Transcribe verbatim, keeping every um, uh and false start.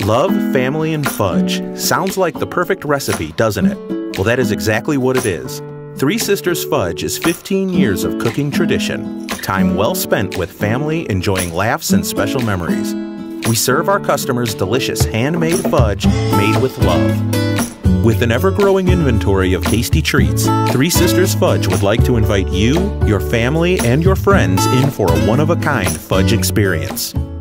Love, family, and fudge. Sounds like the perfect recipe, doesn't it? Well, that is exactly what it is. Three Sisters Fudge is fifteen years of cooking tradition. Time well spent with family, enjoying laughs and special memories. We serve our customers delicious handmade fudge made with love. With an ever-growing inventory of tasty treats, Three Sisters Fudge would like to invite you, your family, and your friends in for a one-of-a-kind fudge experience.